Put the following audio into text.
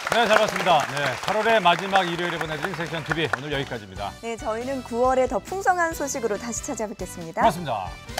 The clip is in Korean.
네, 잘 봤습니다. 네, 8월의 마지막 일요일에 보내드린 섹션 TV 오늘 여기까지입니다. 네, 저희는 9월에 더 풍성한 소식으로 다시 찾아뵙겠습니다. 고맙습니다.